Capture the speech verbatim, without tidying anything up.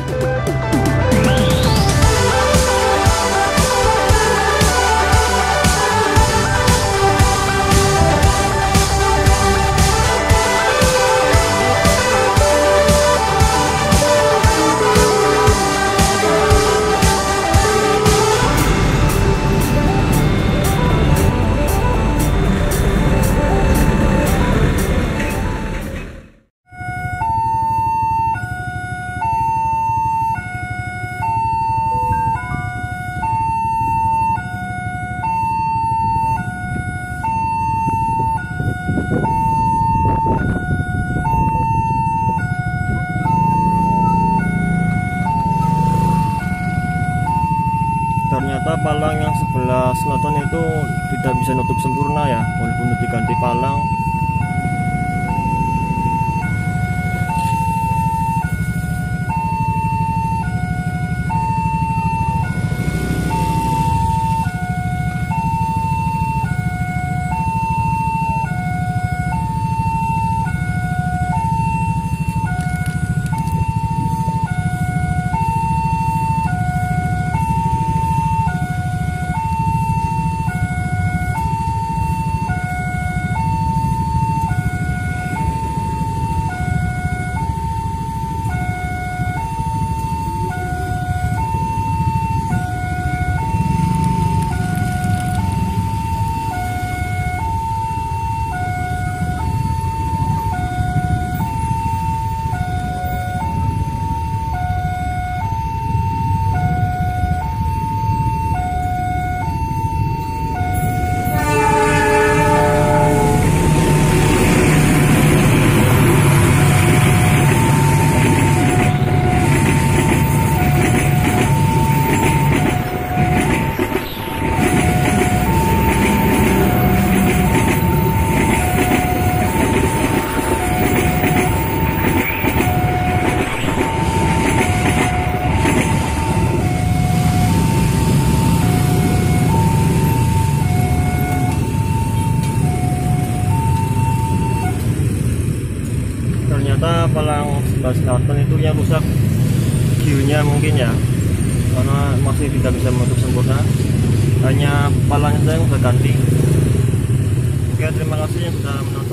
Ternyata palang yang sebelah selatan itu tidak bisa nutup sempurna ya, walaupun diganti palang. Ternyata palang sebelah selatan itu yang rusak giunya mungkin ya, karena masih tidak bisa menutup sempurna, hanya palangnya saja yang sudah ganti. Oke, terima kasih yang sudah menonton.